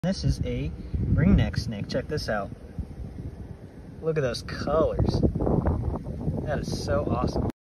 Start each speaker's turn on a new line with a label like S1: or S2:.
S1: This is a ringneck snake. Check this out. Look at those colors. That is so awesome.